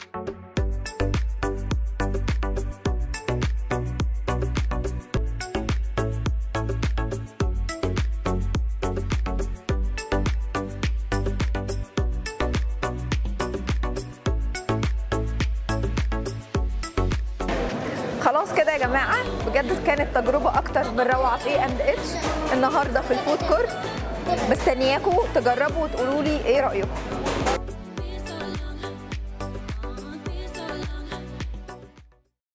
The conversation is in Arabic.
خلاص كده يا جماعه، بجد كانت تجربه اكتر من روعه في A&H النهارده في الفود كورت. مستنياكم تجربوا وتقولوا لي ايه رايكم.